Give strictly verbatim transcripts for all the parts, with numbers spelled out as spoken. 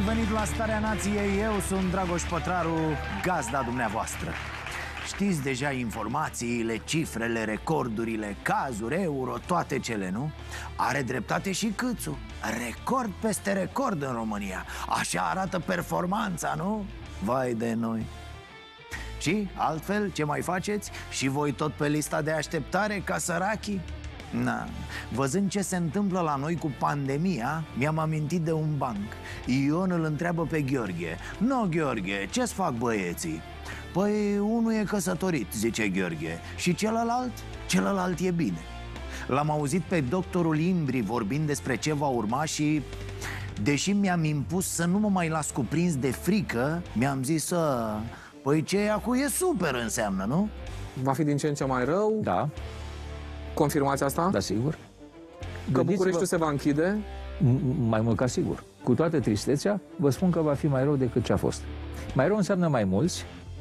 venit la Starea Nației, eu sunt Dragoș Pătraru, gazda dumneavoastră. Știți deja informațiile, cifrele, recordurile, cazuri, euro, toate cele, nu? Are dreptate și Câțu. Record peste record în România. Așa arată performanța, nu? Vai de noi. Și, altfel, ce mai faceți? Și voi tot pe lista de așteptare ca sărachii? Na, văzând ce se întâmplă la noi cu pandemia, mi-am amintit de un banc. Ion îl întreabă pe Gheorghe: "No, Gheorghe, ce-ți fac băieții?" "Păi, unul e căsătorit," zice Gheorghe. "Și celălalt?" "Celălalt e bine." L-am auzit pe doctorul Imbri vorbind despre ce va urma și, deși mi-am impus să nu mă mai las cuprins de frică, mi-am zis să... Păi ce acu e super înseamnă, nu? Va fi din ce în ce mai rău? Da. Confirmați asta? Da, sigur. Că Bucureștiul se va închide? Mai mult ca sigur. Cu toată tristețea, vă spun că va fi mai rău decât ce a fost. Mai rău înseamnă mai mulți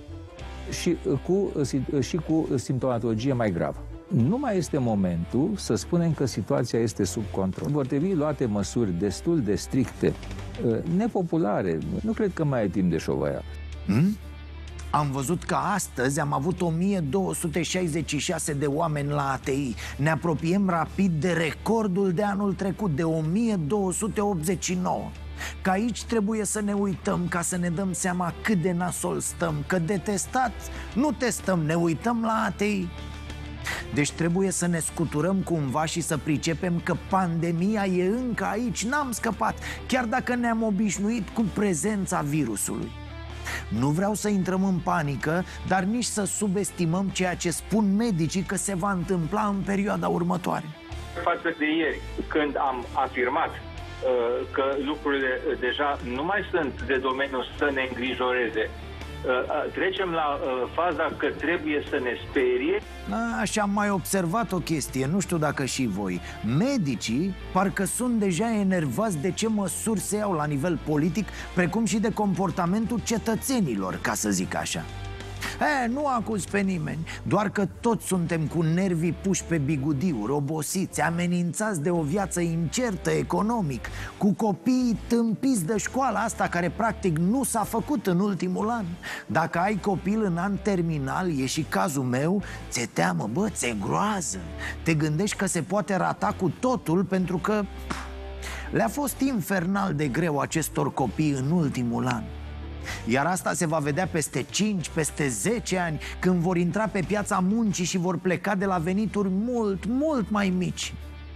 și cu, și cu simptomatologie mai gravă. Nu mai este momentul să spunem că situația este sub control. Vor trebui luate măsuri destul de stricte, nepopulare. Nu cred că mai ai timp de șovăia. Hmm? Am văzut că astăzi am avut o mie două sute șaizeci și șase de oameni la A T I. Ne apropiem rapid de recordul de anul trecut, de o mie două sute optzeci și nouă. Că aici trebuie să ne uităm ca să ne dăm seama cât de nasol stăm. Că de testat nu testăm, ne uităm la A T I. Deci trebuie să ne scuturăm cumva și să pricepem că pandemia e încă aici, n-am scăpat, chiar dacă ne-am obișnuit cu prezența virusului. Nu vreau să intrăm în panică, dar nici să subestimăm ceea ce spun medicii că se va întâmpla în perioada următoare. Față de ieri, când am afirmat uh, că lucrurile deja nu mai sunt de domeniul să ne îngrijoreze, uh, trecem la uh, faza că trebuie să ne sperie. Așa am mai observat o chestie, nu știu dacă și voi. Medicii parcă sunt deja enervați de ce măsuri se iau la nivel politic, precum și de comportamentul cetățenilor, ca să zic așa. E, nu acuz pe nimeni, doar că toți suntem cu nervii puși pe bigudiuri, obosiți, amenințați de o viață incertă economic, cu copiii tâmpiți de școala asta care practic nu s-a făcut în ultimul an. Dacă ai copil în an terminal, e și cazul meu, ți-e teamă, bă, ți-e groază. Te gândești că se poate rata cu totul pentru că le-a fost infernal de greu acestor copii în ultimul an. Iar asta se va vedea peste cinci, peste zece ani, când vor intra pe piața muncii și vor pleca de la venituri mult, mult mai mici.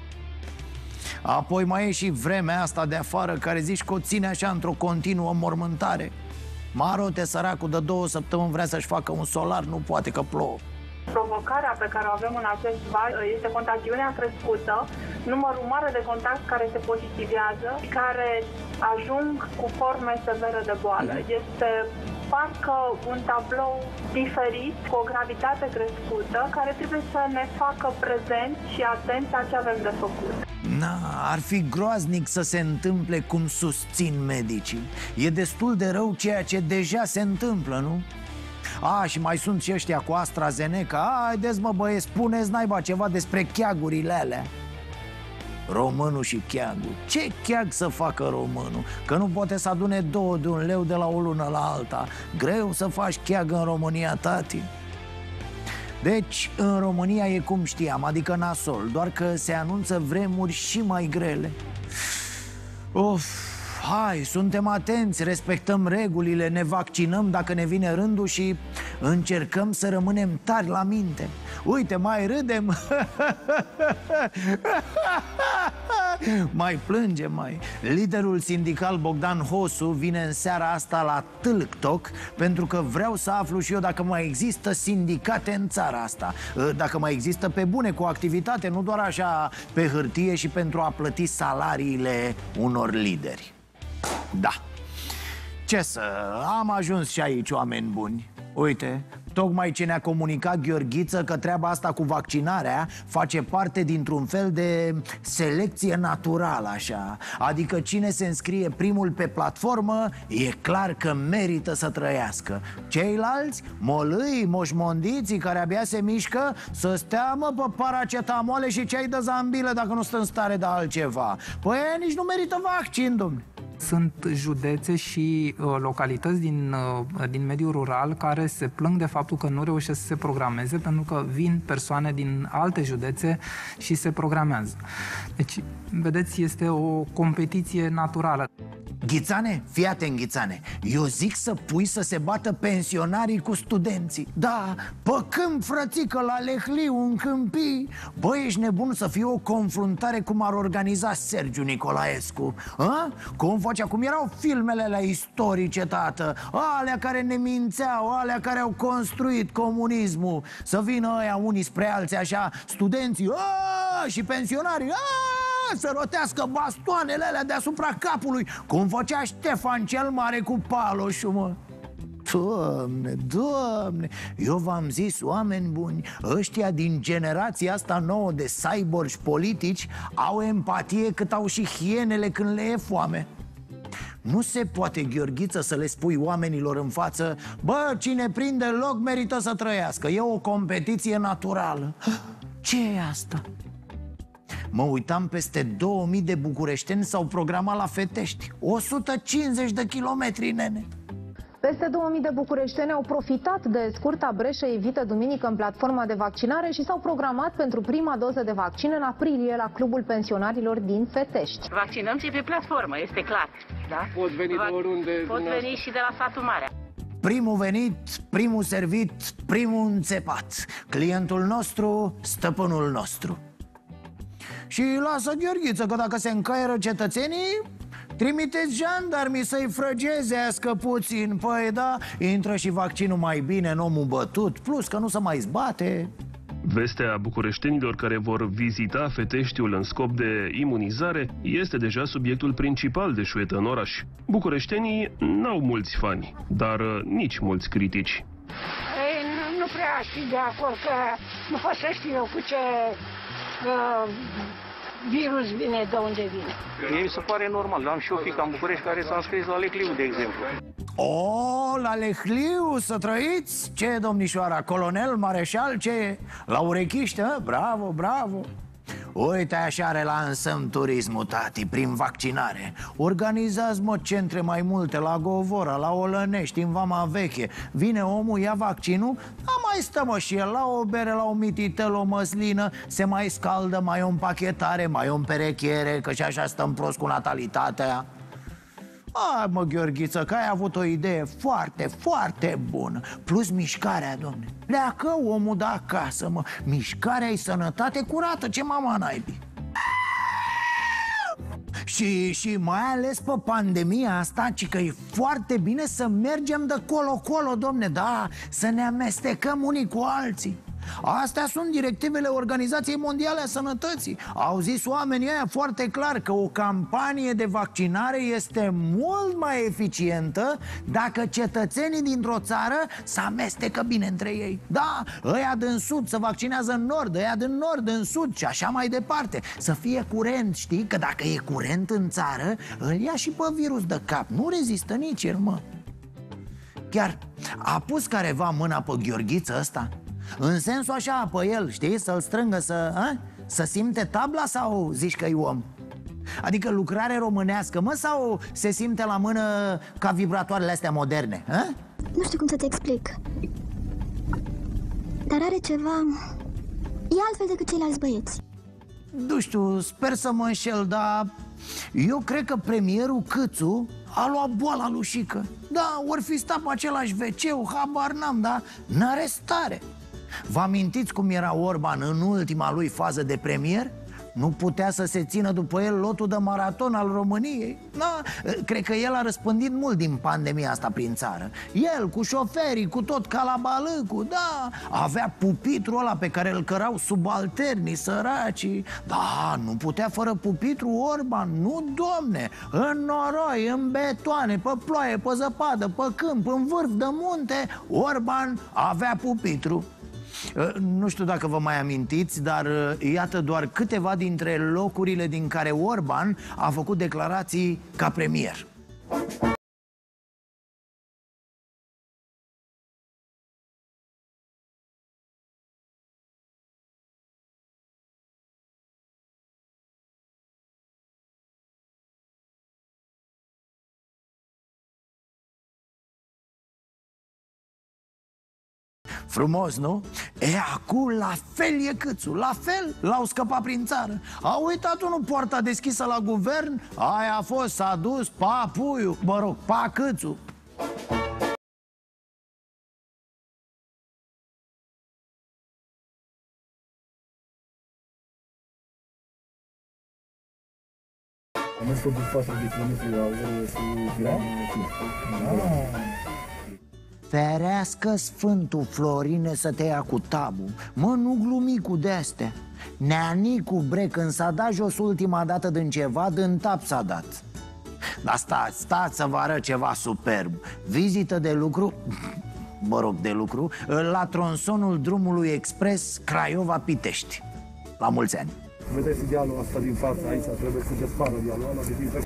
Apoi mai e și vremea asta de afară care zici că o ține așa într-o continuă mormântare. Marote, săracul, de două săptămâni vrea să-și facă un solar, nu poate că plouă. Provocarea pe care o avem în acest val este contagiunea crescută, numărul mare de contacti care se pozitivează, care ajung cu forme severe de boală. Este parcă un tablou diferit, cu o gravitate crescută, care trebuie să ne facă prezenți și atenți la ce avem de făcut. Na, ar fi groaznic să se întâmple cum susțin medicii. E destul de rău ceea ce deja se întâmplă, nu? A, și mai sunt și ăștia cu AstraZeneca. Haideți mă băieți, spuneți naiba ceva despre cheagurile alea. Românul și cheagul. Ce cheag să facă românul? Că nu poate să adune două de un leu de la o lună la alta. Greu să faci cheag în România, tati. Deci, în România e cum știam, adică nasol, doar că se anunță vremuri și mai grele. Of. Hai, suntem atenți, respectăm regulile, ne vaccinăm dacă ne vine rândul și încercăm să rămânem tari la minte. Uite, mai râdem. Mai plângem, mai. Liderul sindical Bogdan Hosu vine în seara asta la TikTok pentru că vreau să aflu și eu dacă mai există sindicate în țara asta, dacă mai există pe bune cu activitate, nu doar așa pe hârtie și pentru a plăti salariile unor lideri. Da. Ce să... am ajuns și aici, oameni buni. Uite, tocmai ce ne-a comunicat Gheorghiță că treaba asta cu vaccinarea face parte dintr-un fel de selecție naturală, așa. Adică cine se înscrie primul pe platformă e clar că merită să trăiască. Ceilalți, molâi, moșmondiții care abia se mișcă, să stea mă pe paracetamole și ceai de zambilă dacă nu stă în stare de altceva. Păi nici nu merită vaccin, dom'le. Sunt județe și uh, localități din, uh, din mediul rural care se plâng de faptul că nu reușesc să se programeze pentru că vin persoane din alte județe și se programează. Deci, vedeți, este o competiție naturală. Ghițane, fii atent, Ghițane. Eu zic să pui să se bată pensionarii cu studenții. Da, pe câmp, frățică, la Lehliu, în Câmpii. Bă, ești nebun să fie o confruntare cum ar organiza Sergiu Nicolaescu, a? Cum facea, cum erau filmele alea istorice, tată, alea care ne mințeau, alea care au construit comunismul. Să vină ăia unii spre alții așa, studenții, a, și pensionarii, a, să rotească bastoanele alea deasupra capului, cum făcea Ștefan cel Mare cu paloșul, mă. Doamne, Doamne, eu v-am zis, oameni buni, ăștia din generația asta nouă de cyborgi politici au empatie cât au și hienele când le e foame. Nu se poate, Gheorghiță, să le spui oamenilor în față: bă, cine prinde loc merită să trăiască, e o competiție naturală. Ce e asta? Mă uitam, peste două mii de bucureșteni s-au programat la Fetești. o sută cincizeci de kilometri, nene. Peste două mii de bucureșteni au profitat de scurta breșă evită duminică în platforma de vaccinare și s-au programat pentru prima doză de vaccin în aprilie la Clubul Pensionarilor din Fetești. Vaccinăm și pe platformă, este clar. Da? Pot veni de oriunde. Pot veni și de la satul mare. Primul venit, primul servit, primul înțepat. Clientul nostru, stăpânul nostru. Și lasă, Gheorghiță, că dacă se încaieră cetățenii, trimiteți jandarmii să-i frăgezească puțin. Păi da, intră și vaccinul mai bine în omul bătut, plus că nu se mai zbate. Vestea bucureștenilor care vor vizita Feteștiul în scop de imunizare este deja subiectul principal de șuetă în oraș. Bucureștenii n-au mulți fani, dar nici mulți critici. Ei, nu, nu prea știu de acord, că nu pot să știu eu cu ce uh, virus vine, de unde vine. Mie mi se pare normal. Am și o fiică în București care s-a înscris la Lehliu, de exemplu. O, la Lehliu, să trăiți? Ce e, domnișoara? Colonel, mareșal, ce e? La urechiște? Bravo, bravo. Uite, așa relansăm turismul, tati, prin vaccinare. Organizați, mă, centre mai multe la Govora, la Olănești, în Vama Veche. Vine omul, ia vaccinul, a mai stă, mă, și el la o bere, la o mititel, o măslină. Se mai scaldă, mai o împachetare, mai o împerechiere, că și așa stăm prost cu natalitatea. A, mă, Gheorghiță, că ai avut o idee foarte, foarte bună. Plus mișcarea, domne. Pleacă omul de acasă, mă. Mișcarea e sănătate curată, ce mama naibii. Și, și mai ales pe pandemia asta, ci că e foarte bine să mergem de colo-colo, domne. Da, să ne amestecăm unii cu alții. Astea sunt directivele Organizației Mondiale a Sănătății. Au zis oamenii aia foarte clar că o campanie de vaccinare este mult mai eficientă dacă cetățenii dintr-o țară se amestecă bine între ei. Da, ăia din sud se vaccinează în nord, ăia din nord în sud și așa mai departe. Să fie curent, știi? Că dacă e curent în țară, îl ia și pe virus de cap. Nu rezistă nici el, mă. Chiar a pus careva mâna pe Gheorghiță ăsta? În sensul așa, pe el, știi? Să-l strângă, să, a? Să simte tabla sau zici că-i om? Adică lucrare românească, mă, sau se simte la mână ca vibratoarele astea moderne, a? Nu știu cum să te explic, dar are ceva... E altfel decât ceilalți băieți. Nu știu, sper să mă înșel, dar eu cred că premierul Câțu a luat boala lui Șică. Da, ori fi stat pe același ve ce-ul, habar n-am, da? N-are stare. Vă amintiți cum era Orban în ultima lui fază de premier? Nu putea să se țină după el lotul de maraton al României. Da, cred că el a răspândit mult din pandemia asta prin țară. El, cu șoferii, cu tot calabalâcul, da. Avea pupitrul ăla pe care îl cărau subalternii, săracii. Da, nu putea fără pupitru Orban, nu, domne. În noroi, în betoane, pe ploaie, pe zăpadă, pe câmp, în vârf de munte, Orban avea pupitru. Nu știu dacă vă mai amintiți, dar iată doar câteva dintre locurile din care Orban a făcut declarații ca premier. Frumos, nu? E, acum la fel e Câțu, la fel, l-au scăpat prin țară. A uitat unul poarta deschisă la guvern, aia a fost, s-a dus, pa puiu, mă rog, pa Câțu. Am mers pe patru de kilometri la oră și da? Ferească Sfântul Florine să te ia cu tabu. Mă, nu glumi cu de-astea. Neanicu, bre, când s-a dat jos ultima dată din ceva, din tap s-a dat. Dar stați, stați să vă arăt ceva superb. Vizită de lucru, mă rog, de lucru, la tronsonul drumului expres Craiova-Pitești. La mulți ani. Vedeți dealul ăsta din față, aici trebuie să despară dealul ăla, de din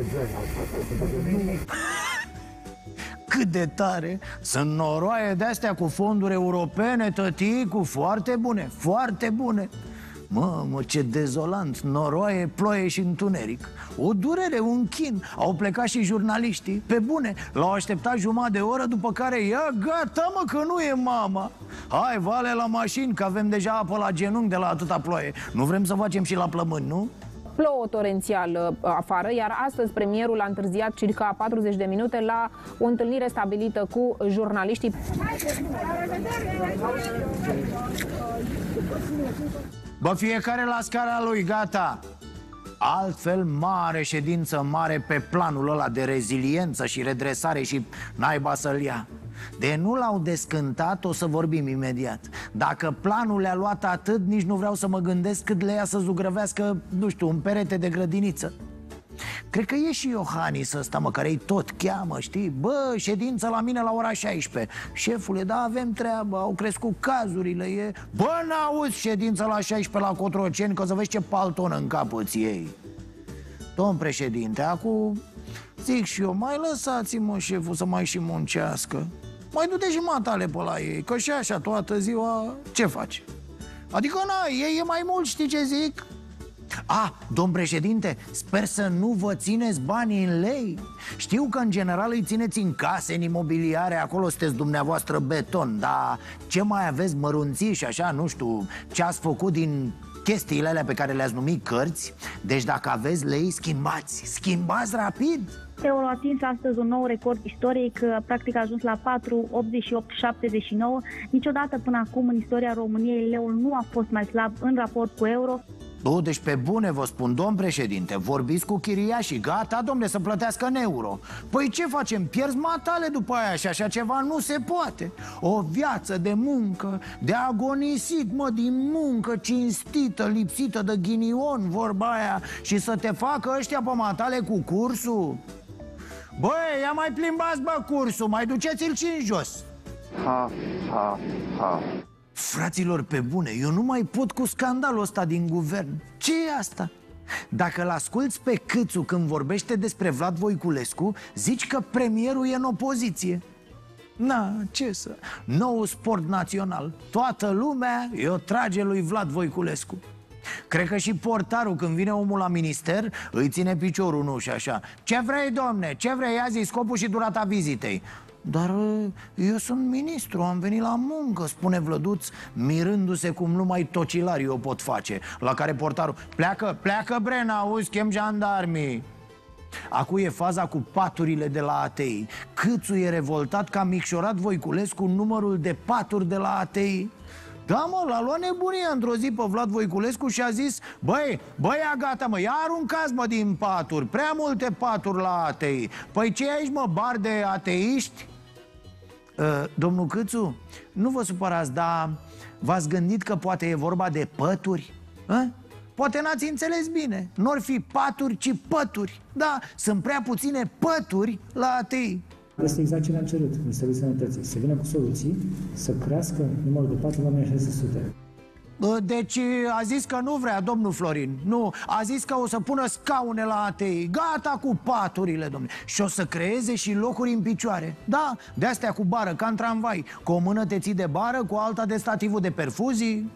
Cât de tare! Sunt noroaie de-astea cu fonduri europene, tăticu, foarte bune, foarte bune. Mă, mă, ce dezolant, noroaie, ploaie și întuneric. O durere, un chin. Au plecat și jurnaliștii, pe bune. L-au așteptat jumătate de oră, după care ia gata, mă, că nu e mama. Hai, vale la mașini, că avem deja apă la genunchi de la atâta ploaie. Nu vrem să facem și la plămâni, nu? Plouă torențial afară, iar astăzi premierul a întârziat circa patruzeci de minute la o întâlnire stabilită cu jurnaliștii. Bă, fiecare la scara lui, gata. Altfel, mare ședință mare pe planul ăla de reziliență și redresare și naiba să-l ia. De nu l-au descântat, o să vorbim imediat. Dacă planul le-a luat atât, nici nu vreau să mă gândesc cât le ia să zugrăvească, nu știu, un perete de grădiniță. Cred că e și Iohannis ăsta, mă, care-i tot cheamă, știi? Bă, ședință la mine la ora șaisprezece. Șefule, da, avem treabă, au crescut cazurile, e... Bă, n-auzi ședință la șaisprezece la Cotroceni, că să vezi ce palton în capul ei. Domn președinte, acum zic și eu, mai lăsați-mă șeful să mai și muncească. Mai du-te și matale pe la ei, că și așa toată ziua ce faci? Adică, na, ei e mai mult, știi ce zic? A, domn președinte, sper să nu vă țineți banii în lei. Știu că în general îi țineți în case, în imobiliare, acolo sunteți dumneavoastră beton. Dar ce mai aveți mărunții și așa, nu știu, ce ați făcut din chestiile alea pe care le-ați numit cărți? Deci dacă aveți lei, schimbați, schimbați rapid. Euro a atins astăzi un nou record istoric, practic a ajuns la patru virgulă optzeci și opt șaptezeci și nouă. Niciodată până acum în istoria României leul nu a fost mai slab în raport cu euro. O, deci pe bune vă spun, domn președinte, vorbiți cu chiriașii, gata, domne, să plătească în euro. Păi ce facem? Pierzi matale după aia și așa ceva nu se poate. O viață de muncă, de agonisit, mă, din muncă cinstită, lipsită de ghinion, vorba aia, și să te facă ăștia pe matale cu cursul? Băi, ia mai plimbați, bă, cursul, mai duceți-l și în jos. Ha, ha, ha. Fraților, pe bune, eu nu mai pot cu scandalul ăsta din guvern. Ce e asta? Dacă l-asculți pe Câțu când vorbește despre Vlad Voiculescu, zici că premierul e în opoziție. Na, ce să... Nou sport național. Toată lumea i-o trage lui Vlad Voiculescu. Cred că și portarul, când vine omul la minister, îi ține piciorul în ușă așa. Ce vrei, domne? Ce vrei? Ia zi scopul și durata vizitei. Dar eu sunt ministru, am venit la muncă, spune Vlăduț, mirându-se cum numai tocilarii o pot face. La care portarul: pleacă, pleacă, bre, n-auzi, chem jandarmii. Acu e faza cu paturile de la A T I. Câțu e revoltat că a micșorat Voiculescu numărul de paturi de la A T I. Da, mă, l-a luat nebunia într-o zi pe Vlad Voiculescu și a zis: băi, băi, gata, mă, ia aruncați, mă, din paturi, prea multe paturi la A T I. Păi ce aici, mă, bar de ateiști? Uh, domnul Câțu, nu vă supărați, dar v-ați gândit că poate e vorba de pături? A? Poate n-ați înțeles bine. Nu-or fi paturi, ci pături. Da, sunt prea puține pături la A T I. Este exact ce ne-am cerut Ministerul Sănătății, să vină cu soluții, să crească numărul de patru la o mie șase sute. Deci a zis că nu vrea, domnul Florin. Nu, a zis că o să pună scaune la A T I. Gata cu paturile, domnule. Și o să creeze și locuri în picioare. Da, de-astea cu bară, ca în tramvai. Cu o mână te ții de bară, cu alta de stativul de perfuzii.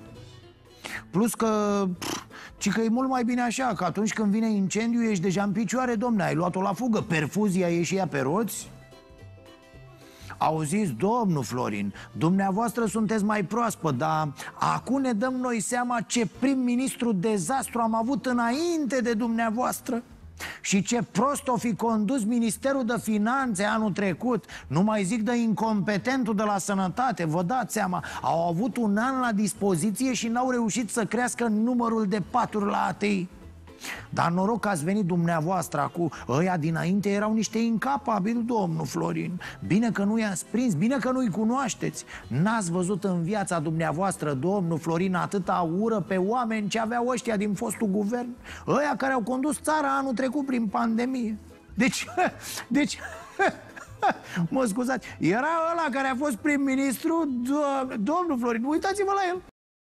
Plus că... ci că e mult mai bine așa, că atunci când vine incendiu ești deja în picioare, domne. Ai luat-o la fugă, perfuzia e și ea pe roți. Auziți, domnul Florin, dumneavoastră sunteți mai proaspăt, dar acum ne dăm noi seama ce prim-ministru dezastru am avut înainte de dumneavoastră. Și ce prost o fi condus Ministerul de Finanțe anul trecut. Nu mai zic de incompetentul de la Sănătate. Vă dați seama, au avut un an la dispoziție și n-au reușit să crească numărul de paturi la A T I. Dar noroc că ați venit dumneavoastră acum. Ăia dinainte erau niște incapabili, domnul Florin. Bine că nu i-ați prins, bine că nu-i cunoașteți. N-ați văzut în viața dumneavoastră, domnul Florin, atâta ură pe oameni ce aveau ăștia din fostul guvern. Ăia care au condus țara anul trecut prin pandemie. Deci, deci mă scuzați, era ăla care a fost prim-ministru, do- domnul Florin, uitați-vă la el.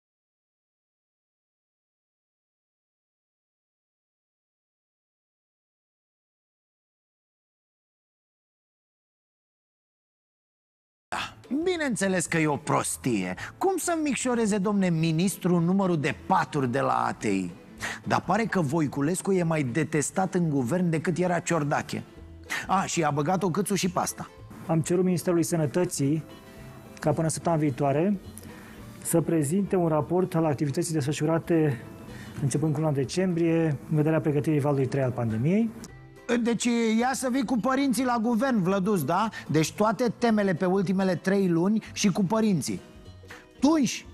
Bineînțeles că e o prostie. Cum să micșoreze, domne, ministru numărul de paturi de la A T I? Dar pare că Voiculescu e mai detestat în guvern decât era Ciordache. A, și a băgat-o Câțu și pasta. Am cerut Ministerului Sănătății ca până săptămâna viitoare să prezinte un raport al activității desfășurate începând cu luna decembrie în vederea pregătirii valului trei al pandemiei. Deci ia să vii cu părinții la guvern, Vlăduț, da? Deci toate temele pe ultimele trei luni și cu părinții. Tunși,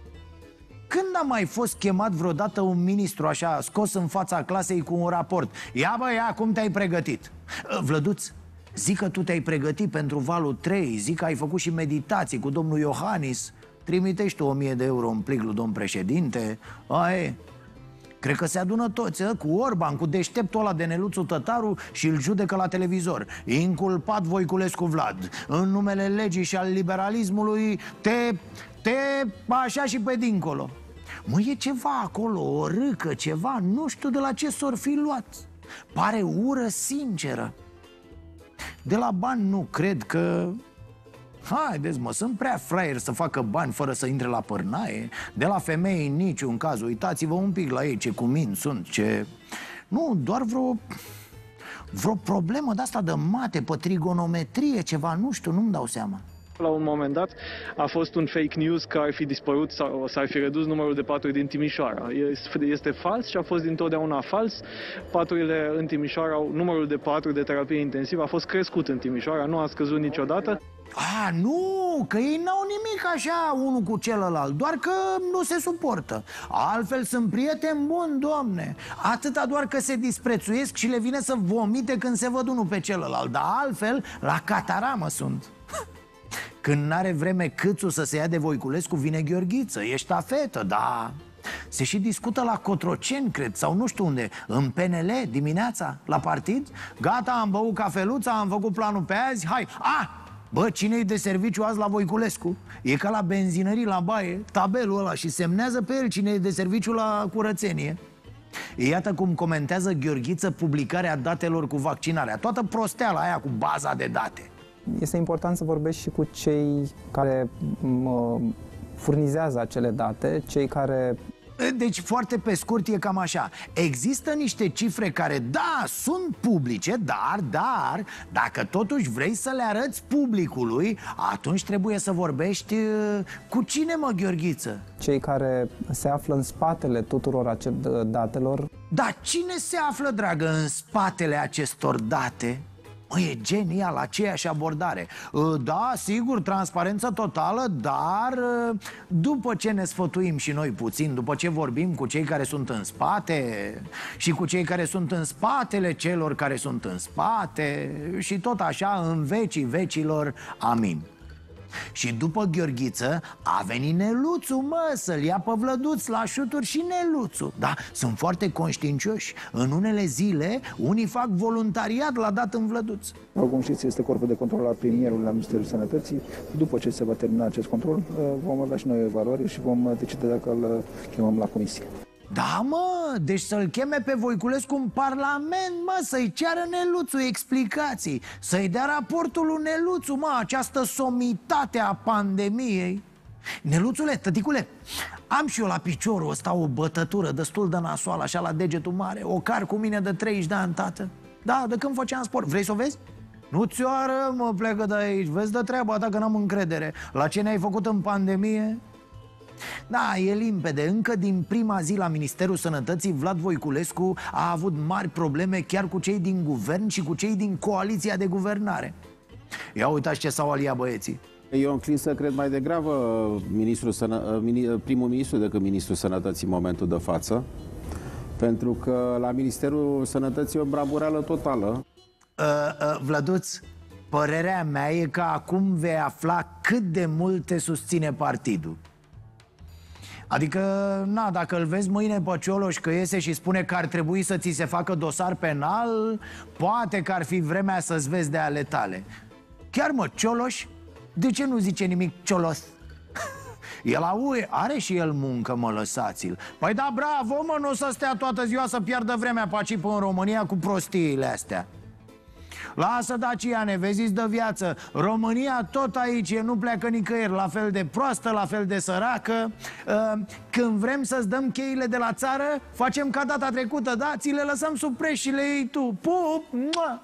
când a mai fost chemat vreodată un ministru așa, scos în fața clasei cu un raport? Ia bă, ia, cum te-ai pregătit? Vlăduț, zic că tu te-ai pregătit pentru valul trei, zic că ai făcut și meditații cu domnul Iohannis. Trimitești tu o mie de euro în plic lui domn președinte. Aie. Cred că se adună toți, a? Cu Orban, cu deșteptul ăla de Neluțu Tătaru și îl judecă la televizor. Inculpat Voiculescu Vlad. În numele legii și al liberalismului te, te, așa și pe dincolo. Mă, e ceva acolo, o râcă, ceva, nu știu de la ce s-or fi luat. Pare ură sinceră. De la bani nu cred că... Haideți mă, sunt prea fraier să facă bani fără să intre la părnaie. De la femei în niciun caz. Uitați-vă un pic la ei ce cumini sunt, ce... Nu, doar vreo... Vreo problemă de-asta de mate, pe trigonometrie, ceva, nu știu, nu-mi dau seama. La un moment dat a fost un fake news că ar fi dispărut sau s-ar fi redus numărul de paturi din Timișoara. Este fals și a fost dintotdeauna fals. Paturile în Timișoara, numărul de paturi de terapie intensivă a fost crescut în Timișoara, nu a scăzut niciodată. A, nu, că ei n-au nimic așa unul cu celălalt, doar că nu se suportă. Altfel sunt prieteni buni, domne. Atâta doar că se disprețuiesc și le vine să vomite când se văd unul pe celălalt. Dar altfel, la cataramă sunt. Când n-are vreme Câțu să se ia de Voiculescu, vine Gheorghiță, e ștafetă, da. Se și discută la Cotroceni, cred, sau nu știu unde. În P N L, dimineața, la partid. Gata, am băut cafeluța, am făcut planul pe azi, hai, a! Bă, cine-i de serviciu azi la Voiculescu? E ca la benzinării la baie, tabelul ăla, și semnează pe el cine e de serviciu la curățenie. Iată cum comentează Gheorghiță publicarea datelor cu vaccinarea. Toată prosteala aia cu baza de date. Este important să vorbești și cu cei care mă, furnizează acele date, cei care... Deci, foarte pe scurt, e cam așa. Există niște cifre care, da, sunt publice, dar, dar, dacă totuși vrei să le arăți publicului, atunci trebuie să vorbești cu cine, mă, Gheorghiță? Cei care se află în spatele tuturor acestor datelor. Dar cine se află, dragă, în spatele acestor date? Mă, e genial, aceeași abordare. Da, sigur, transparență totală, dar după ce ne sfătuim și noi puțin, după ce vorbim cu cei care sunt în spate și cu cei care sunt în spatele celor care sunt în spate și tot așa în vecii vecilor, amin. Și după Gheorghiță a venit Neluțu, mă, să-l ia pe Vlăduț la șuturi și Neluțu. Da, sunt foarte conștiincioși. În unele zile, unii fac voluntariat la dat în Vlăduț. Cum știți, este corpul de control al premierului la Ministerul Sănătății. După ce se va termina acest control, vom avea și noi o evaluare și vom decide dacă îl chemăm la comisie. Da, mă, deci să-l cheme pe Voiculescu în Parlament, mă, să-i ceară Neluțu explicații, să-i dea raportul lui Neluțu, mă, această somitate a pandemiei. Neluțule, tăticule, am și eu la piciorul ăsta o bătătură destul de nasoală, așa la degetul mare. O car cu mine de treizeci de ani, tată. Da, de când făceam sport, vrei să o vezi? Nu țioară, mă, plecă de aici. Vezi de treaba ta că n-am încredere. La ce ne-ai făcut în pandemie? Da, e limpede. Încă din prima zi la Ministerul Sănătății, Vlad Voiculescu a avut mari probleme chiar cu cei din guvern și cu cei din coaliția de guvernare. Ia uitați ce s-au aliat băieții. Eu înclin să cred mai degrabă ministrul sănă, primul ministru decât ministrul Sănătății în momentul de față, pentru că la Ministerul Sănătății e o brabureală totală. uh, uh, Vladuț, părerea mea e că acum vei afla cât de mult te susține partidul. Adică, na, dacă îl vezi mâine pe Cioloș că iese și spune că ar trebui să ți se facă dosar penal, poate că ar fi vremea să-ți vezi de ale tale. Chiar, mă, Cioloș, de ce nu zice nimic Ciolos? El la U E are și el muncă, mă, lăsați-l. Păi da, bravo, mă, nu o să stea toată ziua să piardă vremea pe aici, în România cu prostiile astea. Lasă, Daciane, vezi de viață. România tot aici e, nu pleacă nicăieri. La fel de proastă, la fel de săracă. Când vrem să-ți dăm cheile de la țară, facem ca data trecută, da? Ți le lăsăm sub preș și le iei tu. Pup! Mua!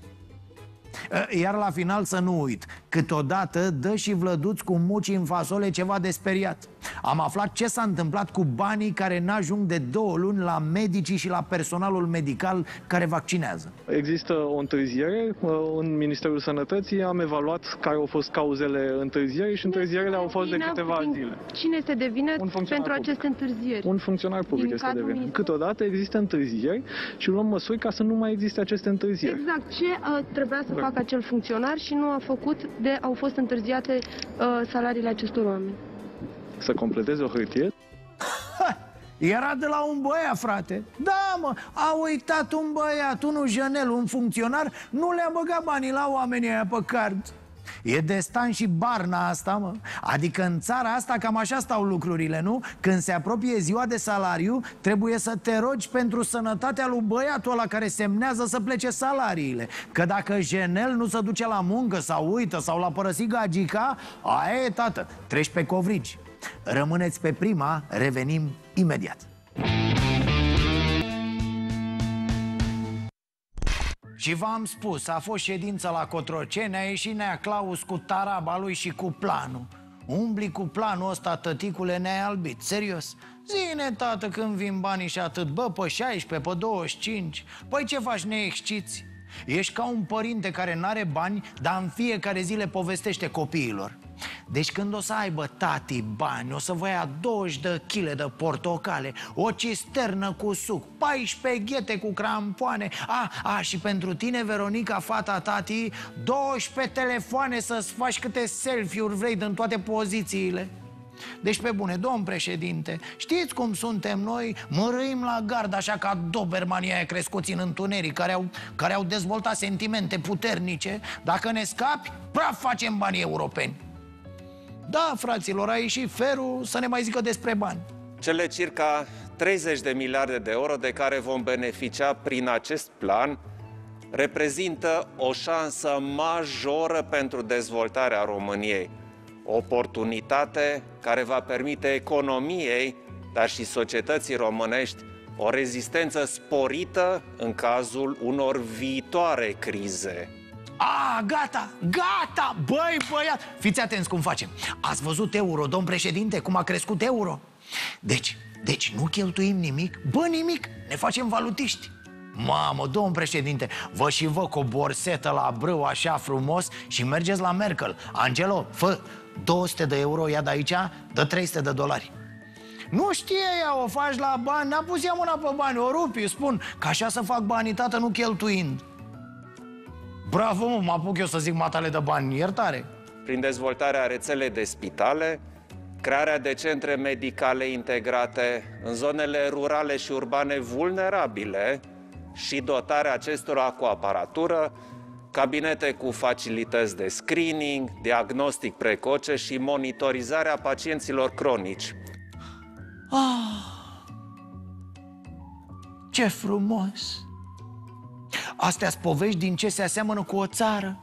Iar la final să nu uit, câteodată dă și Vlăduț cu muci în fasole ceva de speriat. Am aflat ce s-a întâmplat cu banii care n-ajung de două luni la medicii și la personalul medical care vaccinează. Există o întârziere în Ministerul Sănătății, am evaluat care au fost cauzele întârzierii și întârzierele au fost de câteva zile. Cine este de vină pentru aceste întârzieri? Un funcționar public este de vină. Câteodată există întârzieri și luăm măsuri ca să nu mai existe aceste întârzieri. Exact. Ce uh, trebuia să facă acel funcționar și nu a făcut de au fost întârziate uh, salariile acestor oameni? Să completeze o hârtie? Ha, era de la un băiat, frate. Da, mă, a uitat un băiat, unul Janel, un funcționar, nu le-a băgat banii la oamenii aia pe card. E de Stan și Barna asta, mă. Adică în țara asta cam așa stau lucrurile, nu? Când se apropie ziua de salariu, trebuie să te rogi pentru sănătatea lui băiatul ăla care semnează să plece salariile. Că dacă Janel nu se duce la muncă sau uită sau l-a părăsit gagica, aia e, tată, treci pe covrigi. Rămâneți pe Prima, revenim imediat. Și v-am spus, a fost ședință la Cotroceni, a ieșit Nea Claus cu taraba lui și cu planul. Umbli cu planul ăsta, tăticule, ne-ai albit, serios. Zine, tată, când vin banii și atât, bă, pe șaisprezece, pe douăzeci și cinci. Păi ce faci, neexciți? Ești ca un părinte care n-are bani, dar în fiecare zi le povestește copiilor. Deci când o să aibă tati bani, o să vă ia douăzeci de kilograme de portocale, o cisternă cu suc, paisprezece ghete cu crampoane. A, a, și pentru tine, Veronica, fata tati, doisprezece telefoane să-ți faci câte selfie-uri vrei din toate pozițiile. Deci pe bune, domn președinte, știți cum suntem noi? Mărâim la gard așa ca dobermanii aia crescuți în întuneric, care au, care au dezvoltat sentimente puternice. Dacă ne scapi, praf facem banii europeni. Da, fraților, a ieșit ferul să ne mai zică despre bani. Cele circa treizeci de miliarde de euro de care vom beneficia prin acest plan reprezintă o șansă majoră pentru dezvoltarea României. O oportunitate care va permite economiei, dar și societății românești, o rezistență sporită în cazul unor viitoare crize. A, gata, gata, băi, băiat. Fiți atenți cum facem. Ați văzut euro, domn președinte, cum a crescut euro? Deci, deci nu cheltuim nimic, bă, nimic, ne facem valutiști. Mamă, domn președinte, vă și vă cu o borsetă la brâu așa frumos și mergeți la Merkel. Angelo, fă două sute de euro, ia de aici, dă trei sute de dolari. Nu știe ea, o faci la bani, n-a pus ea mâna pe bani, o rupi, spun că așa să fac banii, tată, nu cheltuind. Bravo, mă, mă apuc eu să zic matale de bani, iertare. Prin dezvoltarea rețelei de spitale, crearea de centre medicale integrate în zonele rurale și urbane vulnerabile și dotarea acestora cu aparatură, cabinete cu facilități de screening, diagnostic precoce și monitorizarea pacienților cronici. Ah, ce frumos! Astea-s povești din ce se aseamănă cu o țară.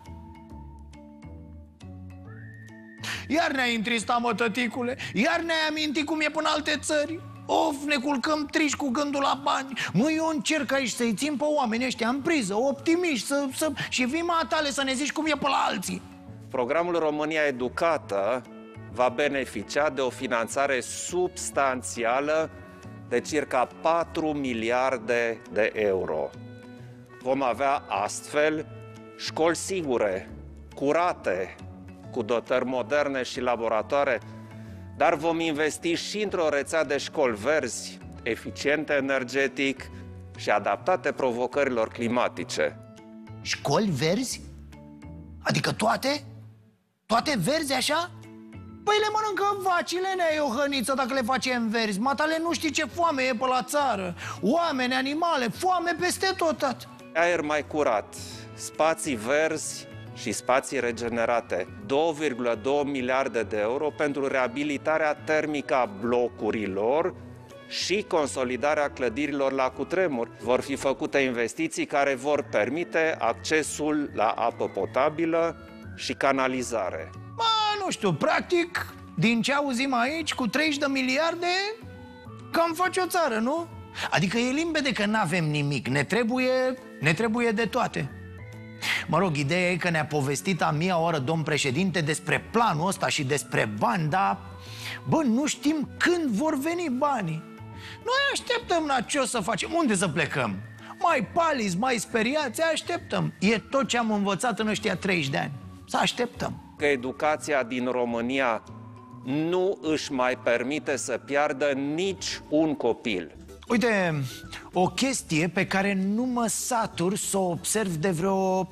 Iar ne-ai întristat, mă, tăticule. Iar ne-ai amintit cum e până alte țări. Of, ne culcăm triși cu gândul la bani. Mă, eu încerc aici să-i țin pe oamenii ăștia în priză, optimiști, să, să... și vii matale să ne zici cum e pe la alții. Programul România Educată va beneficia de o finanțare substanțială de circa patru miliarde de euro. Vom avea astfel școli sigure, curate, cu dotări moderne și laboratoare, dar vom investi și într-o rețea de școli verzi, eficiente energetic și adaptate provocărilor climatice. Școli verzi? Adică toate? Toate verzi așa? Păi le mănâncă vacile, nea, o hăniță, dacă le facem verzi. Matale, nu știi ce foame e pe la țară. Oameni, animale, foame peste tot, tat. Aer mai curat, spații verzi și spații regenerate. două virgulă doi miliarde de euro pentru reabilitarea termică a blocurilor și consolidarea clădirilor la cutremur. Vor fi făcute investiții care vor permite accesul la apă potabilă și canalizare. Ba, nu știu, practic, din ce auzim aici, cu treizeci de miliarde, cam face o țară, nu? Adică e limpede că n-avem nimic, ne trebuie, ne trebuie de toate. Mă rog, ideea e că ne-a povestit a mia oră domn președinte despre planul ăsta și despre bani, dar, bă, nu știm când vor veni banii. Noi așteptăm la ce o să facem, unde să plecăm? Mai paliți, mai speriați, așteptăm. E tot ce am învățat în ăștia treizeci de ani. Să așteptăm. Că educația din România nu își mai permite să piardă nici un copil. Uite, o chestie pe care nu mă satur să o observ de vreo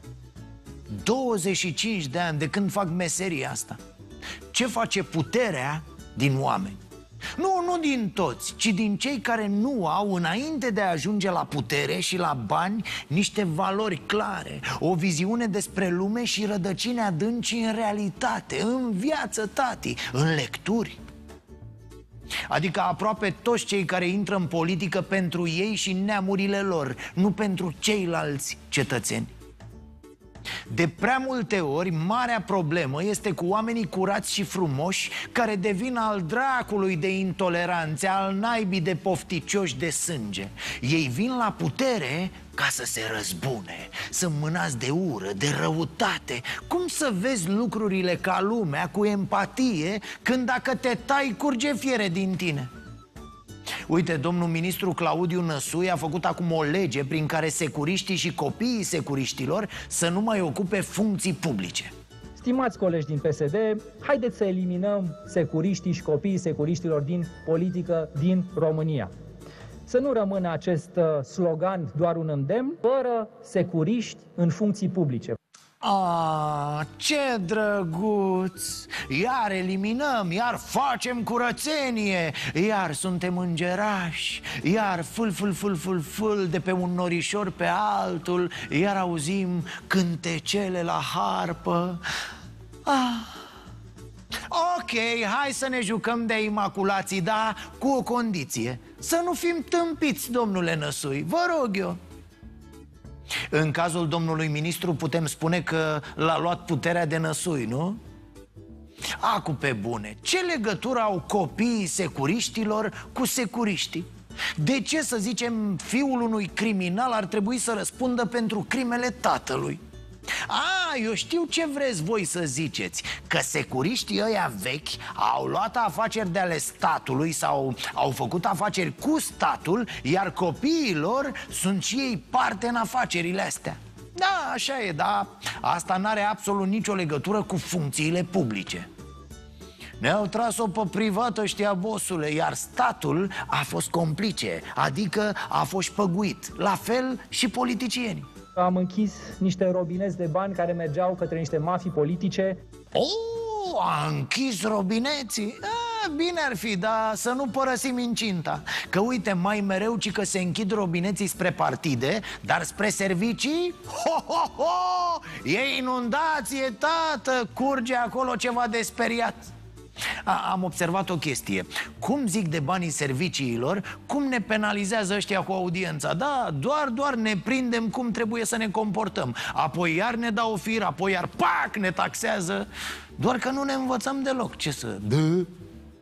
douăzeci și cinci de ani de când fac meseria asta. Ce face puterea din oameni? Nu, nu din toți, ci din cei care nu au, înainte de a ajunge la putere și la bani, niște valori clare, o viziune despre lume și rădăcini adânci în realitate, în viață, tati, în lecturi. Adică aproape toți cei care intră în politică pentru ei și neamurile lor, nu pentru ceilalți cetățeni. De prea multe ori, marea problemă este cu oamenii curați și frumoși care devin al dracului de intoleranțe, al naibii de pofticioși de sânge. Ei vin la putere ca să se răzbune, să mânați de ură, de răutate. Cum să vezi lucrurile ca lumea, cu empatie, când dacă te tai, curge fiere din tine? Uite, domnul ministru Claudiu Năsui a făcut acum o lege prin care securiștii și copiii securiștilor să nu mai ocupe funcții publice. Stimați colegi din P S D, haideți să eliminăm securiștii și copiii securiștilor din politică din România. Să nu rămână acest slogan doar un îndemn, fără securiști în funcții publice. Ah, ce drăguț! Iar eliminăm, iar facem curățenie, iar suntem îngerași, iar fâl, fâl, fâl, fâl, fâl de pe un norișor pe altul, iar auzim cântecele la harpă. Ah. Ok, hai să ne jucăm de imaculații, dar cu o condiție: să nu fim tâmpiți, domnule Năsui, vă rog eu. În cazul domnului ministru putem spune că l-a luat puterea de Năsui, nu? Acu pe bune, ce legătură au copiii securiștilor cu securiștii? De ce, să zicem, fiul unui criminal ar trebui să răspundă pentru crimele tatălui? A, eu știu ce vreți voi să ziceți: că securiștii ăia vechi au luat afaceri de ale statului sau au făcut afaceri cu statul, iar copiii lor sunt și ei parte în afacerile astea. Da, așa e, dar asta n-are absolut nicio legătură cu funcțiile publice. Ne-au tras-o pe privat ăștia, bosule, iar statul a fost complice, adică a fost păguit. La fel și politicienii. Am închis niște robineți de bani care mergeau către niște mafii politice. Oh, a închis robineții? A, bine ar fi, dar să nu părăsim incinta. Că uite, mai mereu ci că se închid robineții spre partide, dar spre servicii, ho, ho, ho, e inundație, tată, curge acolo ceva de speriat. A, am observat o chestie. Cum zic de banii serviciilor, cum ne penalizează ăștia cu audiența. Da, doar, doar ne prindem cum trebuie să ne comportăm. Apoi iar ne dau fir, apoi iar pac, ne taxează. Doar că nu ne învățăm deloc. Ce să... Dă?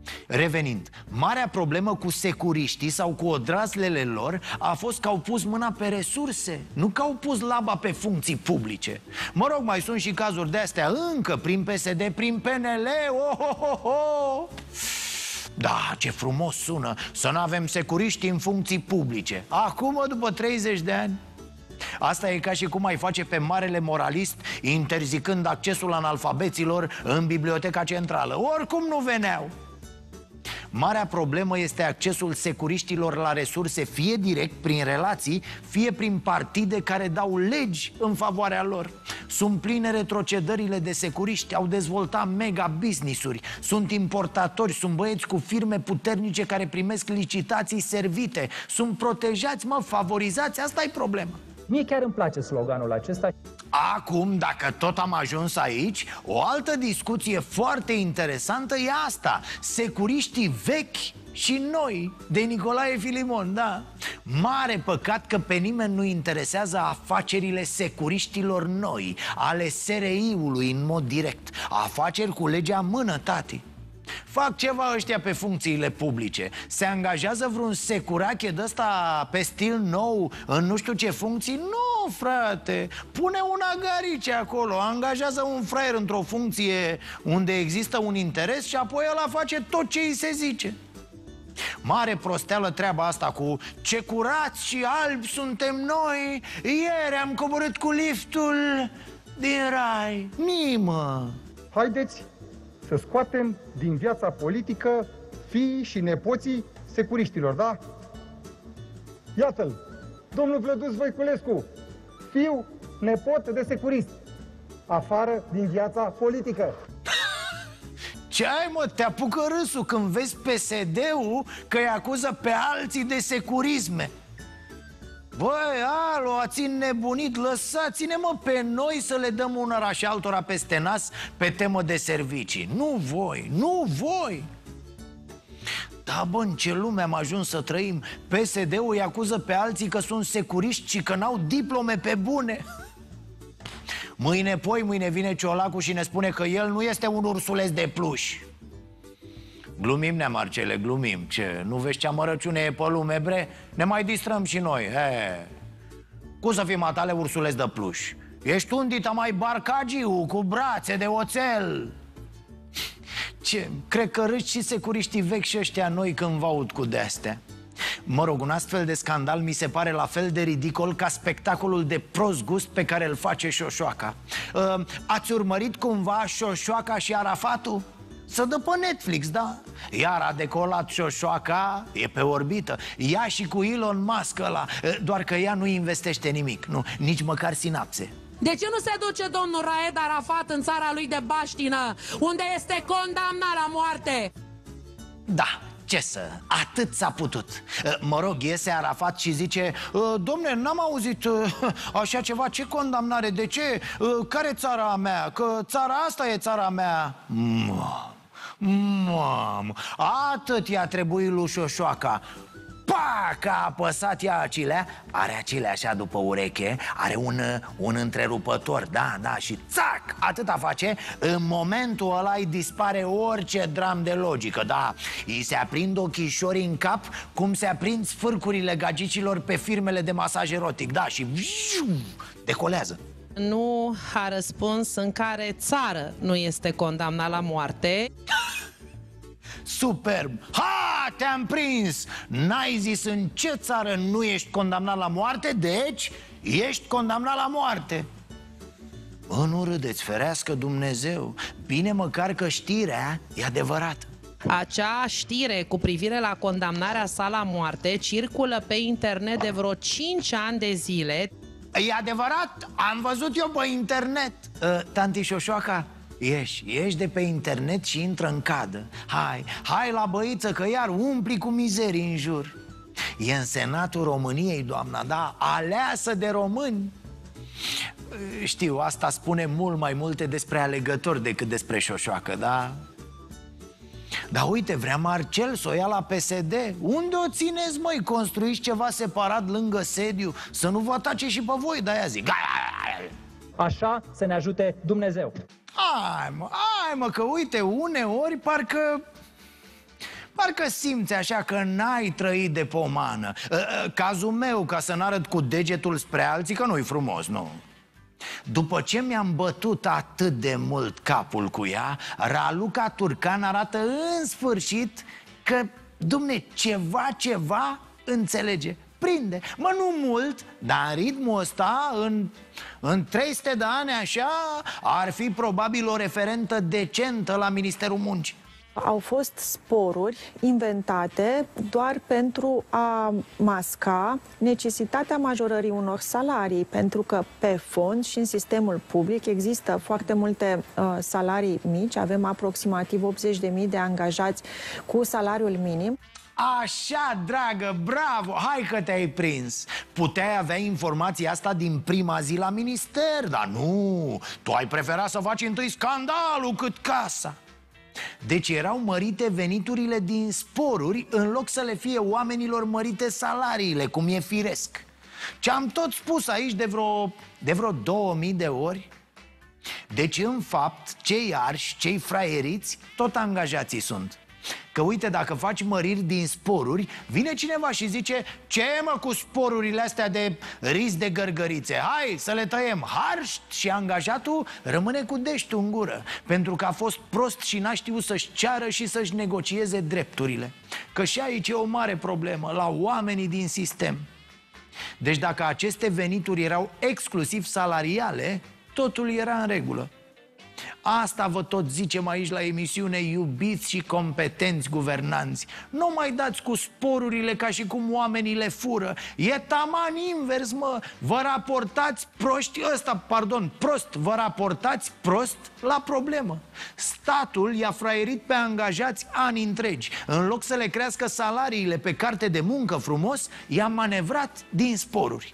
Revenind, marea problemă cu securiștii sau cu odrazlele lor a fost că au pus mâna pe resurse, nu că au pus laba pe funcții publice. Mă rog, mai sunt și cazuri de-astea încă prin P S D, prin P N L. Oh, oh, oh, oh. Da, ce frumos sună să nu avem securiști în funcții publice. Acum, după treizeci de ani. Asta e ca și cum ai face pe marele moralist interzicând accesul analfabeților în biblioteca centrală. Oricum nu veneau. Marea problemă este accesul securiștilor la resurse, fie direct, prin relații, fie prin partide care dau legi în favoarea lor. Sunt pline retrocedările de securiști, au dezvoltat mega business-uri, sunt importatori, sunt băieți cu firme puternice care primesc licitații servite, sunt protejați, mă, favorizați, asta e problema. Mie chiar îmi place sloganul acesta. Acum, dacă tot am ajuns aici, o altă discuție foarte interesantă e asta: securiștii vechi și noi, de Nicolae Filimon, da. Mare păcat că pe nimeni nu interesează afacerile securiștilor noi, ale S R I-ului în mod direct. Afaceri cu legea în mână, tati. Fac ceva ăștia pe funcțiile publice. Se angajează vreun securache de ăsta pe stil nou în nu știu ce funcții? Nu, frate. Pune un agarice acolo, angajează un fraier într-o funcție unde există un interes și apoi ăla face tot ce îi se zice. Mare prosteală treaba asta cu ce curați și albi suntem noi. Ieri am coborât cu liftul din rai. Mimă. Haideți să scoatem din viața politică fiii și nepoții securiștilor, da? Iată-l, domnul Vlăduț Voiculescu, fiu, nepot de securist, afară din viața politică. Ce ai, mă, te apucă râsul când vezi P S D-ul că îi acuză pe alții de securisme. Băi, alo, ați înnebunit, lăsați-ne, mă, pe noi să le dăm unora și altora peste nas pe temă de servicii. Nu voi, nu voi. Da, bă, în ce lume am ajuns să trăim? P S D-ul îi acuză pe alții că sunt securiști și că n-au diplome pe bune. Mâine, poi, mâine vine Ciolacu și ne spune că el nu este un ursuleț de pluș. Glumim, nea Marcele, glumim. Ce, nu vezi ce amărăciune e pe lume, bre? Ne mai distrăm și noi. He. Cum să fii matale ursuleț de pluș? Ești un dita mai barcagiu cu brațe de oțel. Ce, cred că râși și securiștii vechi și ăștia noi când vă aud cu de-astea. Mă rog, un astfel de scandal mi se pare la fel de ridicol ca spectacolul de prost gust pe care îl face Șoșoaca. uh, Ați urmărit cumva Șoșoaca și Arafatul? Să dă pe Netflix, da? Iar a decolat Șoșoaca, e pe orbită. Ea și cu Elon Musk ăla. Doar că ea nu investește nimic, nu, nici măcar sinapse. De ce nu se duce domnul Raed Arafat în țara lui de baștină, unde este condamnat la moarte? Da, ce să, atât s-a putut. Mă rog, iese Arafat și zice: domne, n-am auzit așa ceva, ce condamnare, de ce? Care țara mea? Că țara asta e țara mea. Mamă, atât i-a trebuit lui Șoșoaca. Pa, că a apăsat ea acilea. Are acilea așa după ureche. Are un, un întrerupător, da, da. Și țac, atâta face. În momentul ăla îi dispare orice dram de logică, da. Îi se aprind ochișorii în cap, cum se aprind sfârcurile gagicilor pe firmele de masaj erotic, da. Și decolează. Nu a răspuns în care țară nu este condamnat la moarte. Superb! Ha, te-am prins! N-ai zis în ce țară nu ești condamnat la moarte, deci ești condamnat la moarte. Bă, nu râdeți, ferească Dumnezeu. Bine măcar că știrea e adevărată. Acea știre cu privire la condamnarea sa la moarte circulă pe internet de vreo cinci ani de zile. E adevărat? Am văzut eu pe internet. uh, Tanti Șoșoaca, ieși, ieși de pe internet și intră în cadă. Hai, hai la băiță că iar umpli cu mizerii în jur. E în Senatul României, doamna, da? Aleasă de români. Știu, asta spune mult mai multe despre alegători decât despre Șoșoacă, da? Dar uite, vrea Marcel să o ia la P S D. Unde o țineți, măi? Construiți ceva separat lângă sediu, să nu vă atace și pe voi, de-aia zic. Așa să ne ajute Dumnezeu. Hai mă, hai mă, că uite, uneori parcă Parcă simți așa că n-ai trăit de pomană. Cazul meu, ca să n-arăt cu degetul spre alții, că nu-i frumos, nu. După ce mi-am bătut atât de mult capul cu ea, Raluca Turcan arată în sfârșit că, dumne, ceva, ceva înțelege. Prinde, mă, nu mult, dar în ritmul ăsta, în, în trei sute de ani așa, ar fi probabil o referentă decentă la Ministerul Muncii. Au fost sporuri inventate doar pentru a masca necesitatea majorării unor salarii, pentru că pe fond și în sistemul public există foarte multe uh, salarii mici, avem aproximativ optzeci de mii de angajați cu salariul minim. Așa, dragă, bravo, hai că te-ai prins. Puteai avea informația asta din prima zi la minister, dar nu, tu ai preferat să faci întâi scandalul cât casa. Deci erau mărite veniturile din sporuri în loc să le fie oamenilor mărite salariile, cum e firesc. Ce-am tot spus aici de vreo, de vreo două mii de ori. Deci în fapt, cei arși, cei fraieriți, tot angajații sunt. Că uite, dacă faci măriri din sporuri, vine cineva și zice: ce mă cu sporurile astea de risc de gărgărițe? Hai să le tăiem. Harșt, și angajatul rămâne cu deștul în gură, pentru că a fost prost și n-a știut să-și ceară și să-și negocieze drepturile. Că și aici e o mare problemă, la oamenii din sistem. Deci dacă aceste venituri erau exclusiv salariale, totul era în regulă. Asta vă tot zicem aici la emisiune, iubiți și competenți guvernanți. Nu mai dați cu sporurile ca și cum oamenii le fură. E taman invers, mă. Vă raportați proști, ăsta, pardon, prost, vă raportați prost la problemă. Statul i-a fraierit pe angajați ani întregi. În loc să le crească salariile pe carte de muncă frumos, i-a manevrat din sporuri.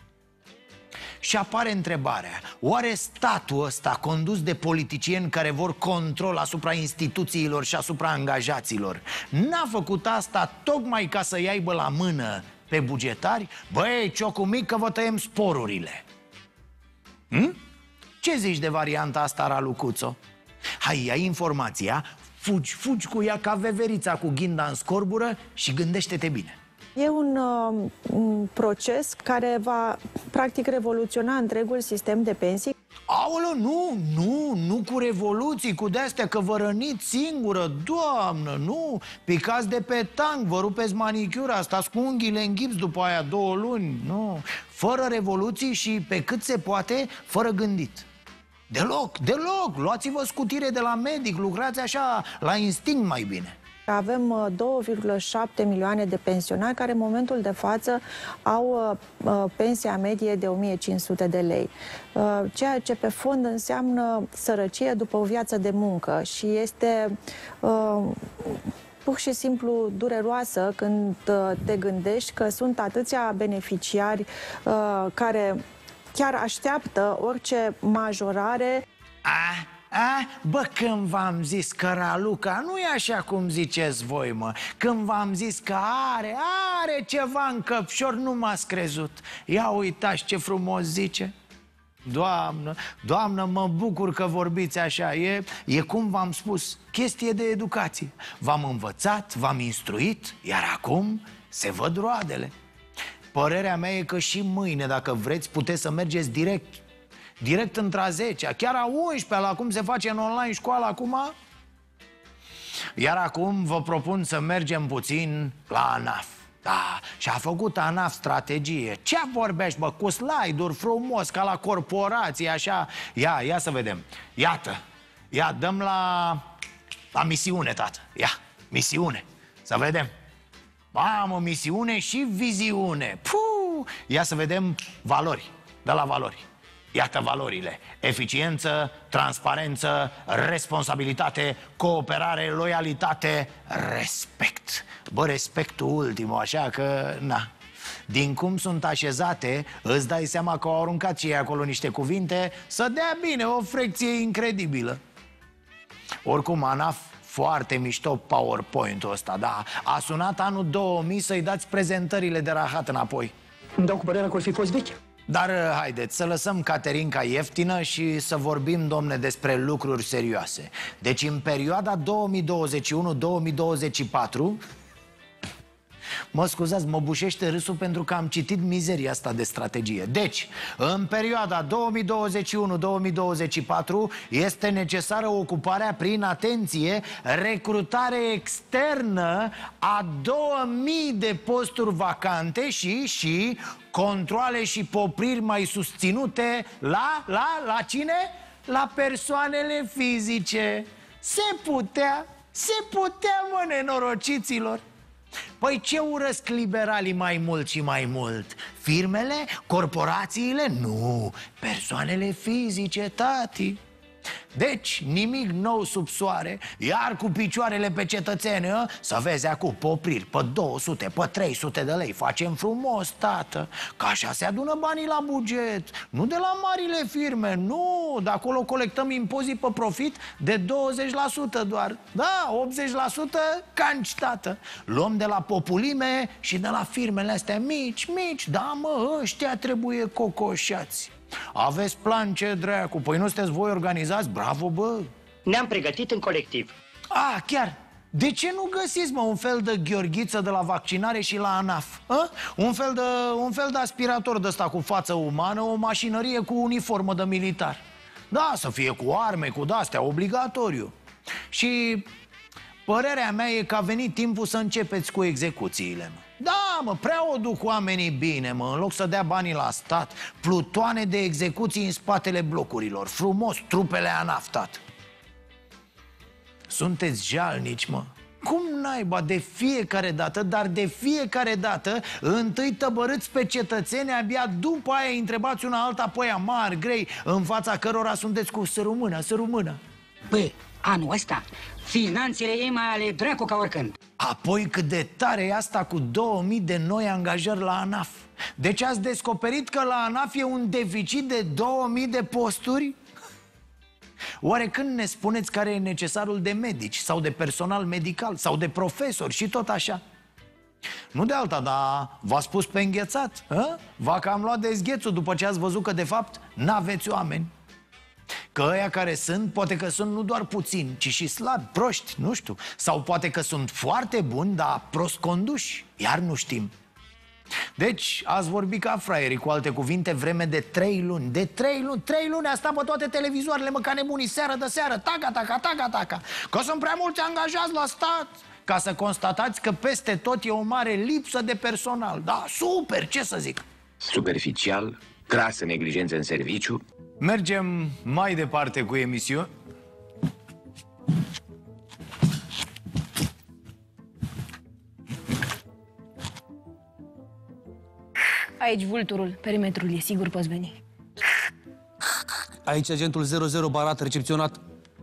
Și apare întrebarea: oare statul ăsta, condus de politicieni care vor control asupra instituțiilor și asupra angajaților, n-a făcut asta tocmai ca să-i aibă la mână pe bugetari? Băi, ciocul mic, că vă tăiem sporurile. Hm? Ce zici de varianta asta, Ralucuțo? Hai, ia informația, fugi, fugi cu ea ca veverița cu ghinda în scorbură și gândește-te bine. E un, uh, un proces care va, practic, revoluționa întregul sistem de pensii. Aoleu, nu, nu, nu cu revoluții, cu de-astea că vă răniți singură, doamnă, nu. Picați de pe tank, vă rupeți manicura, stați cu unghiile în gips după aia două luni, nu. Fără revoluții și, pe cât se poate, fără gândit. Deloc, deloc, luați-vă scutire de la medic, lucrați așa, la instinct mai bine. Avem două virgulă șapte milioane de pensionari care în momentul de față au uh, pensia medie de o mie cinci sute de lei, uh, ceea ce pe fond înseamnă sărăcie după o viață de muncă și este uh, pur și simplu dureroasă când uh, te gândești că sunt atâția beneficiari uh, care chiar așteaptă orice majorare. Ah. A? Bă, când v-am zis că Raluca nu e așa cum ziceți voi, mă. Când v-am zis că are, are ceva în căpșor, nu m-ați crezut. Ia uitați ce frumos zice. Doamnă, doamnă, mă bucur că vorbiți așa. E, e cum v-am spus, chestie de educație. V-am învățat, v-am instruit, iar acum se văd roadele. Părerea mea e că și mâine, dacă vreți, puteți să mergeți direct Direct între-a zecea, chiar a unsprezecea, la cum se face în online școală acum. Iar acum vă propun să mergem puțin la ANAF. Da, și-a făcut ANAF strategie. Ce vorbești, bă, cu slide-uri frumos, ca la corporație, așa. Ia, ia să vedem. Iată, ia, dăm la, la misiune, tată. Ia, misiune, să vedem. Mamă, misiune și viziune. Puh, ia să vedem valori, de la valori. Iată valorile: eficiență, transparență, responsabilitate, cooperare, loialitate, respect. Bă, respectul ultimul, așa că, na. Din cum sunt așezate, îți dai seama că au aruncat și ei acolo niște cuvinte să dea bine, o frecție incredibilă. Oricum, ANAF, foarte mișto PowerPoint-ul ăsta, da. A sunat anul două mii să-i dați prezentările de rahat înapoi. Îmi dau cu părerea că o fi fost vechi. Dar haideți să lăsăm Caterinca ieftină și să vorbim, domne, despre lucruri serioase. Deci în perioada două mii douăzeci și unu două mii douăzeci și patru, mă scuzați, mă bușește râsul pentru că am citit mizeria asta de strategie. Deci, în perioada două mii douăzeci și unu două mii douăzeci și patru este necesară ocuparea prin, atenție, recrutare externă a două mii de posturi vacante și, și controale și popriri mai susținute la, la, la cine? La persoanele fizice. Se putea, se putea, mă, nenorociților. Păi ce urăsc liberalii mai mult și mai mult? Firmele? Corporațiile? Nu, persoanele fizice, tati. Deci, nimic nou sub soare, iar cu picioarele pe cetățeni, a? Să vezi acum popriri pe două sute, pe trei sute de lei. Facem frumos, tată, că așa se adună banii la buget. Nu de la marile firme, nu. De acolo colectăm impozit pe profit de douăzeci la sută doar. Da, optzeci la sută canci, tată. Luăm de la populime și de la firmele astea mici, mici. Da, mă, ăștia trebuie cocoșați. Aveți plan, ce dracu? Păi nu sunteți voi organizați? Bravo, bă! Ne-am pregătit în colectiv. A, chiar! De ce nu găsiți, mă, un fel de Gheorghiță de la vaccinare și la ANAF? A? Un fel de, un fel de aspirator de ăsta cu față umană, o mașinărie cu uniformă de militar. Da, să fie cu arme, cu de-astea, obligatoriu. Și părerea mea e că a venit timpul să începeți cu execuțiile, mă. Da, mă, prea o duc oamenii bine, mă. În loc să dea banii la stat, plutoane de execuții în spatele blocurilor. Frumos, trupele ANAF, tată. Sunteți jalnici, mă. Cum naiba, de fiecare dată, dar de fiecare dată, întâi tăbărâți pe cetățeni, abia după aia îi întrebați una alta, apoi mari, grei, în fața cărora sunteți cu sărumâna, sărumâna. Bă, anul ăsta, finanțele ei mai ale dracu ca oricând. Apoi cât de tare e asta cu două mii de noi angajări la ANAF. Deci ați descoperit că la ANAF e un deficit de două mii de posturi? Oare când ne spuneți care e necesarul de medici sau de personal medical sau de profesori și tot așa? Nu de alta, dar v-ați pus pe înghețat, a? V-a cam luat de zghețul după ce ați văzut că de fapt n-aveți oameni. Că ăia care sunt, poate că sunt nu doar puțini, ci și slabi, proști, nu știu. Sau poate că sunt foarte buni, dar prost conduși, iar nu știm. Deci, ați vorbit ca fraierii, cu alte cuvinte, vreme de trei luni. De trei luni, trei luni a stat pe toate televizoarele, mă, ca nebunii, seară de seară, taca, taca, taca, taca. Că sunt prea mulți angajați la stat. Ca să constatați că peste tot e o mare lipsă de personal. Da, super, ce să zic. Superficial, crasă neglijență în serviciu. Mergem mai departe cu emisiunea. Aici vulturul, perimetrul e sigur, poți veni. Aici agentul zero zero Barat, recepționat.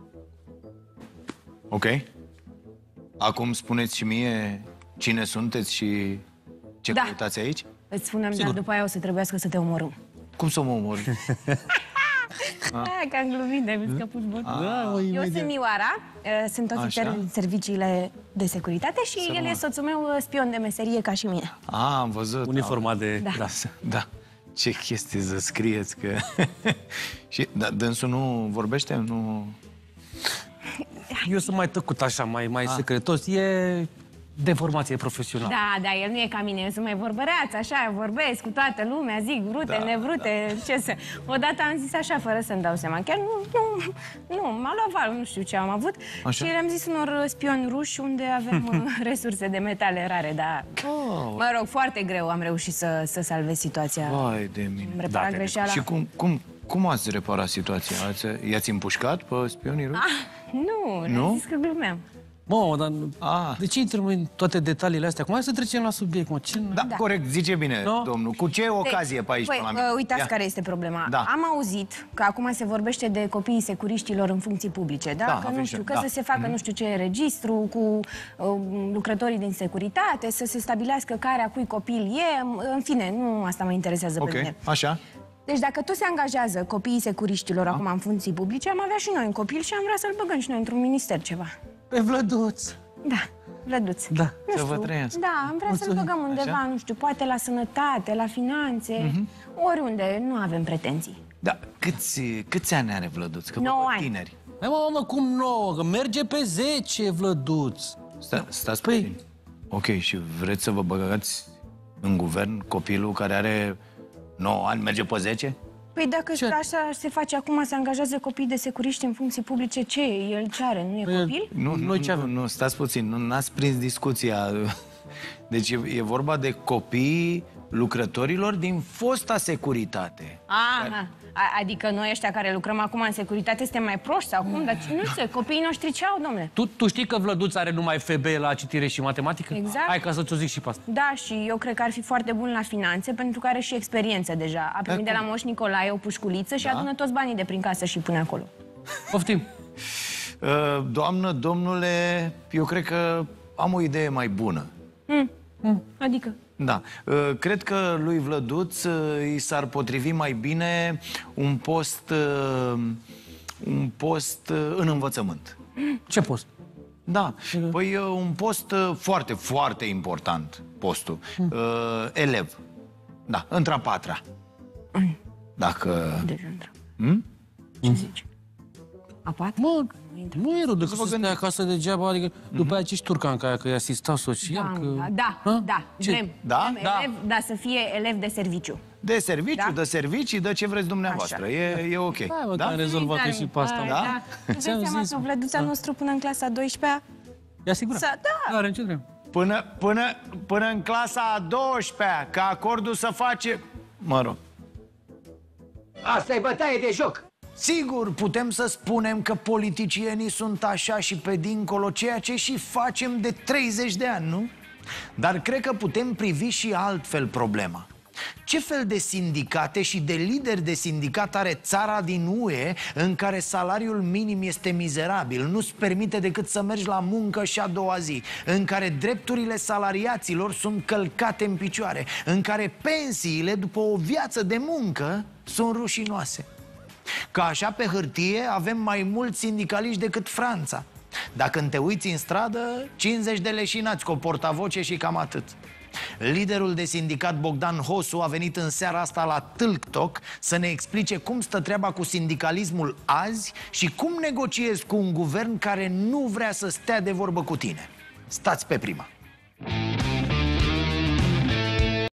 Ok. Acum spuneți și mie cine sunteți și ce da. căutați aici? Îți spunem, Sigur. dar după aia o să trebuiască să te omorâm. Cum să mă omor? Hai că am glumit, de-ai văzut că pus bot. Da, eu sunt Mioara, sunt ofițer în serviciile de securitate și Să el mă. e soțul meu, spion de meserie ca și mine. A, am văzut. Uniformat de... Da. Da, da. Ce chestii să scrieți că... Și da, dânsul nu vorbește? Nu... Eu sunt mai tăcut așa, mai, mai secretos. E de formație profesională. Da, da, el nu e ca mine, eu sunt mai vorbăreaț, așa, vorbesc cu toată lumea, zic vrute, Da, nevrute, ce să... Odată am zis așa, fără să-mi dau seama, chiar nu, nu, nu, m-a luat val, nu știu ce am avut. Așa? Și le-am zis unor spioni ruși unde avem uh, resurse de metale rare, dar, Oh. mă rog, foarte greu am reușit să, să salvez situația. Vai de mine. Am reparat greșeala. Și cum, cum, cum ați reparat situația? Ați, i-ați împușcat pe spionii ruși? Ah, nu, Nu? am zis că glumeam. Mă, dar de ce intrăm în toate detaliile astea? Cum hai să trecem la subiect, mă? Ce... Da, da, corect, zice bine, no? domnul. Cu ce ocazie pe aici, Păi, pe la mine? uitați Ia. care este problema. Da. Am auzit că acum se vorbește de copiii securiștilor în funcții publice, da? Da, Că avem nu și- știu, că da. să se facă Mhm. nu știu ce registru cu uh, lucrătorii din securitate, să se stabilească care a cui copil e, în fine, nu asta mă interesează Ok, pe mine. așa. Deci dacă tot se angajează copiii securiștilor acum în funcții publice, am avea și noi un copil și am vrea să-l băgăm și noi într-un minister ceva. Pe Vlăduț. Da. Vlăduț. Da, nu să știu. vă trăiesc. Da, am vrea să-l băgăm undeva, Așa? nu știu, poate la sănătate, la finanțe, Mhm. oriunde, nu avem pretenții. Da, câți, câți ani are Vlăduț? Că Nouă vă ani. tineri. Hai mă, mă, cum nouă? Că merge pe zece, Vlăduț. Sta, stați păi... Ok, și vreți să vă băgați în guvern copilul care are nouă ani, merge pe zece? Păi dacă ce? așa se face acum, se angajează copii de securiști în funcții publice, ce? El ce are? Nu e copil? Nu, noi ce avem? Nu, stați puțin, nu n-ați prins discuția. Deci e, e vorba de copii lucrătorilor din fosta securitate. Aha, a- adică noi ăștia care lucrăm acum în securitate suntem mai proști sau cum? Dar nu știu, copiii noștri ce au, domnule? Tu, tu știi că Vlăduț are numai F B la citire și matematică? Exact. Hai ca să ți-o zic și pe asta. Da, și eu cred că ar fi foarte bun la finanțe, pentru că are și experiență deja. A primit de la Moș Nicolae o pușculiță și Da? adună toți banii de prin casă și pune acolo. Poftim. Uh, Doamnă, domnule, eu cred că am o idee mai bună. Mm. Mm. Adică? Da, uh, cred că lui Vlăduț uh, îi s-ar potrivi mai bine un post, uh, un post uh, în învățământ. Ce post? Da, păi uh, un post uh, foarte, foarte important, postul. Uh, elev. Da, între a patra. Dacă... Deja intră. Hmm? Ce zici? A patra? Mă, nu e rău decât să stai acasă degeaba, adică după aia ce-și turcan ca aia, că e asistat social, Da, că... da, Ha? da, Ce? vrem. Da? Vrem Da. Elev, dar să fie elev de serviciu. De serviciu, Da? de servicii, de ce vreți dumneavoastră. Așa. E, e ok. Hai, mă, Da? că am rezolvat Tare. și pe asta. Da, Da? da. Tu Ți-am dai seama zis, că Vlăduța nostru până în clasa a douăsprezecea? E asigurat. Să- da. Nu are ce trebuie. Până, până, până în clasa a douăsprezecea, ca acordul să face... Mă rog. Asta e bătaie de joc. Sigur, putem să spunem că politicienii sunt așa și pe dincolo, ceea ce și facem de treizeci de ani, nu? Dar cred că putem privi și altfel problema. Ce fel de sindicate și de lideri de sindicat are țara din U E în care salariul minim este mizerabil, nu-ți permite decât să mergi la muncă și a doua zi, în care drepturile salariaților sunt călcate în picioare, în care pensiile, după o viață de muncă, sunt rușinoase? Că așa pe hârtie avem mai mulți sindicaliști decât Franța. Dar când te uiți în stradă, cincizeci de leșinați cu o portavoce și cam atât. Liderul de sindicat Bogdan Hosu a venit în seara asta la Tâlc-Toc să ne explice cum stă treaba cu sindicalismul azi și cum negociezi cu un guvern care nu vrea să stea de vorbă cu tine. Stați pe prima.